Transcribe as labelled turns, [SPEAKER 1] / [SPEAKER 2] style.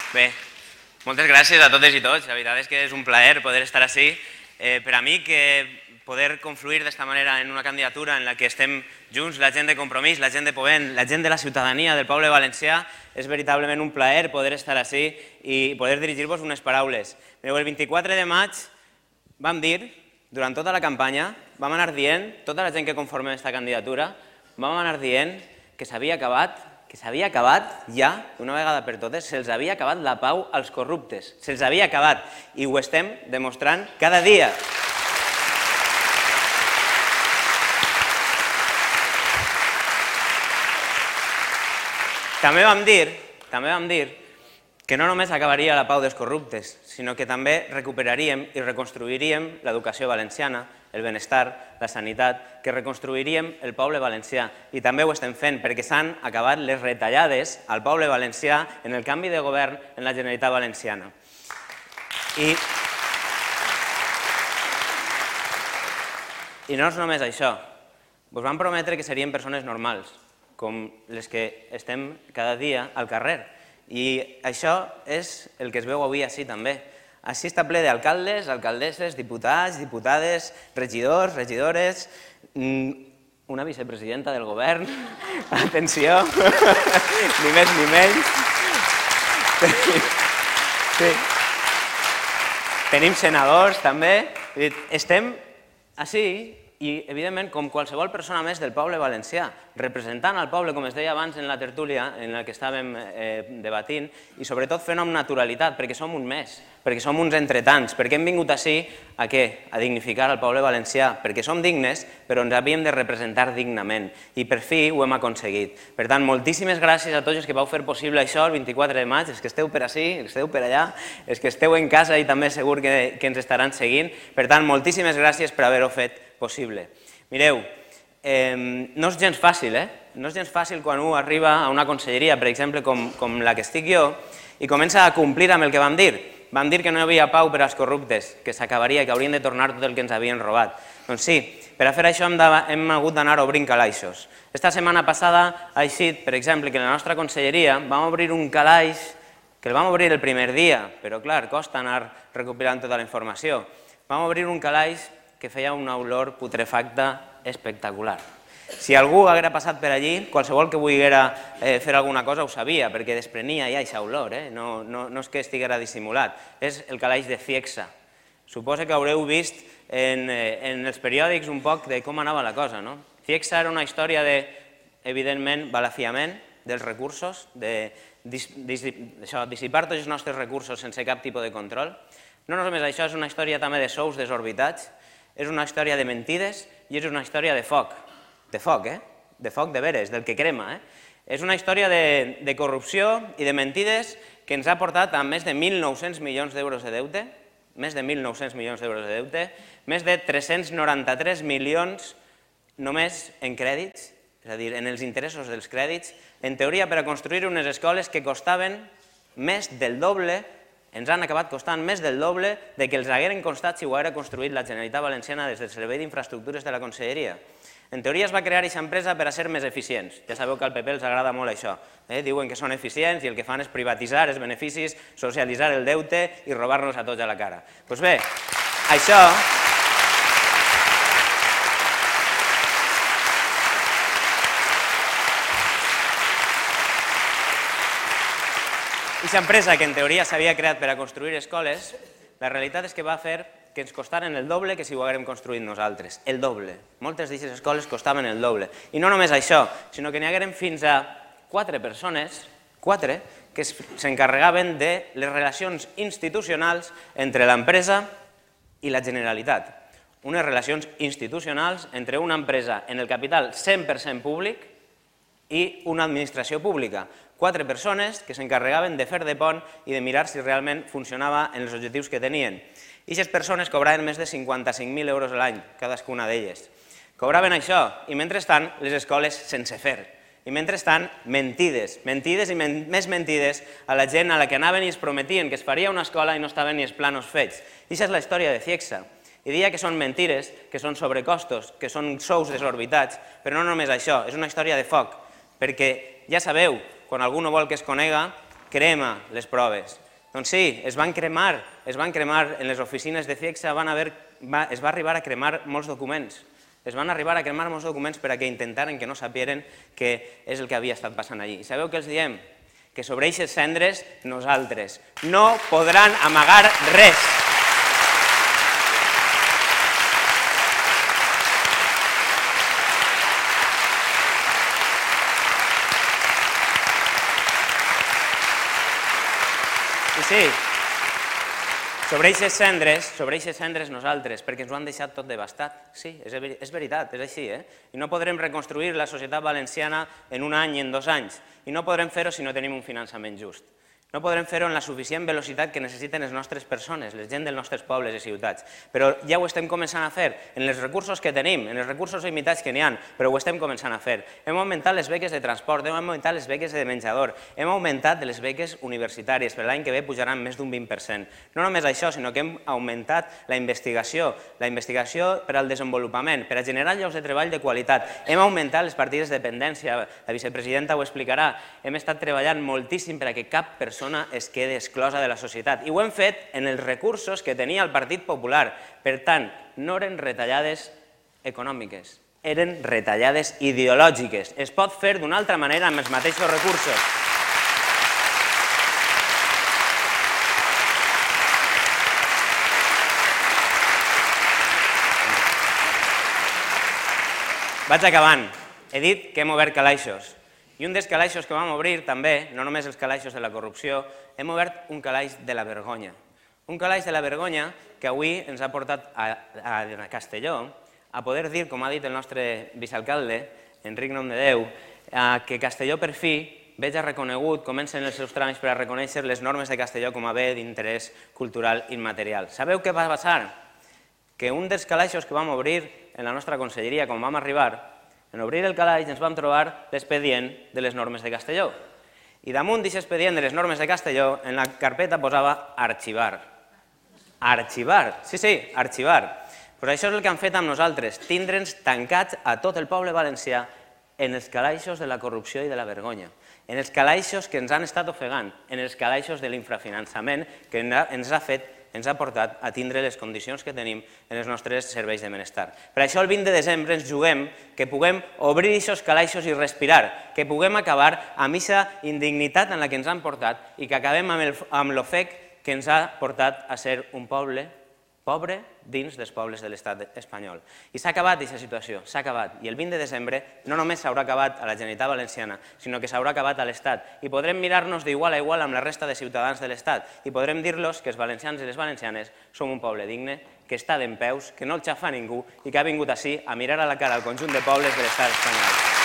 [SPEAKER 1] Bé, moltes gràcies a totes i tots. La veritat és que és un plaer poder estar així. Per a mi, que poder confluir d'esta manera en una candidatura en la que estem junts, la gent de Compromís, la gent de Podem, la gent de la ciutadania del poble valencià, és veritablement un plaer poder estar així i poder dirigir-vos unes paraules. Mireu, el 24 de maig vam dir, durant tota la campanya, vam anar dient, tota la gent que conformem aquesta candidatura, vam anar dient que s'havia acabat ja, d'una vegada per totes, se'ls havia acabat la pau als corruptes, se'ls havia acabat, i ho estem demostrant cada dia. També vam dir que no només acabaria la pau dels corruptes, sinó que també recuperaríem i reconstruiríem l'educació valenciana, el benestar, la sanitat, que reconstruiríem el poble valencià. I també ho estem fent perquè s'han acabat les retallades al poble valencià en el canvi de govern en la Generalitat Valenciana. I no és només això. Vos vam prometre que serien persones normals, com les que estem cada dia al carrer. I això és el que es veu avui així també. Així està ple d'alcaldes, alcaldesses, diputats, diputades, regidors, regidores, una vicepresidenta del govern, atenció, ni més ni menys. Tenim senadors també, estem així i, evidentment, com qualsevol persona més del poble valencià, representant el poble, com es deia abans en la tertúlia en la que estàvem debatint, i sobretot fent-ho amb naturalitat, perquè som un més, perquè som uns entretants, perquè hem vingut així a què? A dignificar el poble valencià, perquè som dignes, però ens havíem de representar dignament, i per fi ho hem aconseguit. Per tant, moltíssimes gràcies a tots els que vau fer possible això el 24 de maig, els que esteu per ací, els que esteu per allà, els que esteu en casa i també segur que ens estaran seguint. Per tant, moltíssimes gràcies per haver-ho fet possible. Mireu, no és gens fàcil, No és gens fàcil quan un arriba a una conselleria, per exemple, com la que estic jo, i comença a complir amb el que vam dir. Vam dir que no hi havia pau per als corruptes, que s'acabaria, que haurien de tornar tot el que ens havien robat. Doncs sí, per a fer això hem hagut d'anar obrint calaixos. Esta setmana passada ha eixit, per exemple, que en la nostra conselleria vam obrir un calaix, que el vam obrir el primer dia, però clar, costa anar recopilant tota la informació. Vam obrir un calaix que feia una olor putrefacta espectacular. Si algú haguera passat per allí, qualsevol que volguera fer alguna cosa ho sabia, perquè desprenia ja aquesta olor, no és que estiguera dissimulat, és el calaix de Ciegsa. Suposo que haureu vist en els periòdics un poc de com anava la cosa, no? Ciegsa era una història de, evidentment, balafiament dels recursos, de dissipar tots els nostres recursos sense cap tipus de control. No només això, és una història també de sous desorbitats, és una història de mentides i és una història de foc. De foc, de foc de veres, del que crema. És una història de corrupció i de mentides que ens ha portat a més de 1.900 milions d'euros de deute, més de 1.900 milions d'euros de deute, més de 393 milions només en crèdits, és a dir, en els interessos dels crèdits, en teoria per a construir unes escoles que costaven més del doble, ens han acabat costant més del doble de que els hagueren costat si ho haguera construït la Generalitat Valenciana des del Servei d'Infraestructures de la Conselleria. En teoria es va crear aquesta empresa per a ser més eficients. Ja sabeu que al PP els agrada molt això. Diuen que són eficients i el que fan és privatitzar els beneficis, socialitzar el deute i robar-nos a tots a la cara. Doncs bé, això... Aquesta empresa que en teoria s'havia creat per a construir escoles, la realitat és que va fer que ens costaren el doble que si ho haguérem construït nosaltres. El doble. Moltes d'aquestes escoles costaven el doble. I no només això, sinó que n'hi hagueren fins a 4 persones, 4, que s'encarregaven de les relacions institucionals entre l'empresa i la Generalitat. Unes relacions institucionals entre una empresa en el capital 100% públic i una administració pública. 4 persones que s'encarregaven de fer de pont i de mirar si realment funcionava en els objectius que tenien. I aquestes persones cobraven més de 55.000 euros a l'any, cadascuna d'elles. Cobraven això i, mentrestant, les escoles sense fer. I, mentrestant, mentides i més mentides a la gent a la que anaven i es prometien que es faria una escola i no estaven ni els planos fets. I aquesta és la història de Ciegsa. I deia que són mentires, que són sobrecostos, que són sous desorbitats, però no només això, és una història de foc, perquè ja sabeu, quan algú no vol que es conega, crema les proves. Doncs sí, es van cremar en les oficines de CIEXA, es va arribar a cremar molts documents. Es van arribar a cremar molts documents perquè intentaren que no sapieren què és el que havia estat passant allí. I sabeu què els diem? Que sobre aquestes cendres nosaltres no podran amagar res. I sí, sobre aquestes cendres nosaltres, perquè ens ho han deixat tot devastat. Sí, és veritat, és així. I no podrem reconstruir la societat valenciana en un any i en 2 anys. I no podrem fer-ho si no tenim un finançament just. No podrem fer-ho en la suficient velocitat que necessiten les nostres persones, la gent dels nostres pobles i ciutats. Però ja ho estem començant a fer, en els recursos que tenim, en els recursos limitats que n'hi ha, però ho estem començant a fer. Hem augmentat les beques de transport, hem augmentat les beques de menjador, hem augmentat les beques universitàries, per l'any que ve pujaran més d'un 20%. No només això, sinó que hem augmentat la investigació per al desenvolupament, per a generar llocs de treball de qualitat. Hem augmentat les partides de dependència, la vicepresidenta ho explicarà. Hem estat treballant moltíssim perquè cap persona es quedi exclosa de la societat. I ho hem fet en els recursos que tenia el Partit Popular. Per tant, no eren retallades econòmiques, eren retallades ideològiques. Es pot fer d'una altra manera amb els mateixos recursos. Vaig acabant. He dit que hem obert calaixos. I un dels calaixos que vam obrir també, no només els calaixos de la corrupció, hem obert un calaix de la vergonya. Un calaix de la vergonya que avui ens ha portat a Castelló a poder dir, com ha dit el nostre vicealcalde, Enric Nomdedeu, que Castelló per fi veja reconegut, comencen els seus tràmits per a reconèixer les normes de Castelló com a bé d'interès cultural immaterial. Sabeu què va passar? Que un dels calaixos que vam obrir en la nostra conselleria quan vam arribar, en obrir el calaix ens vam trobar l'expedient de les normes de Castelló. I damunt d'aquest expedient de les normes de Castelló, en la carpeta posava arxivar. Arxivar, sí, arxivar. Però això és el que han fet amb nosaltres, tindre'ns tancats a tot el poble valencià en els calaixos de la corrupció i de la vergonya, en els calaixos que ens han estat ofegant, en els calaixos de l'infrafinançament que ens ha portat a tindre les condicions que tenim en els nostres serveis de benestar. Per això el 20 de desembre ens juguem que puguem obrir aquests calaixos i respirar, que puguem acabar amb aquesta indignitat en la que ens han portat i que acabem amb l'ofec que ens ha portat a ser un poble pobre dins dels pobles de l'estat espanyol. I s'ha acabat aquesta situació, s'ha acabat. I el 20 de desembre no només s'haurà acabat a la Generalitat Valenciana, sinó que s'haurà acabat a l'Estat. I podrem mirar-nos d'igual a igual amb la resta de ciutadans de l'Estat. I podrem dir-los que els valencians i les valencianes som un poble digne, que està dempeus, que no el xafa ningú i que ha vingut ací a mirar a la cara al conjunt de pobles de l'estat espanyol.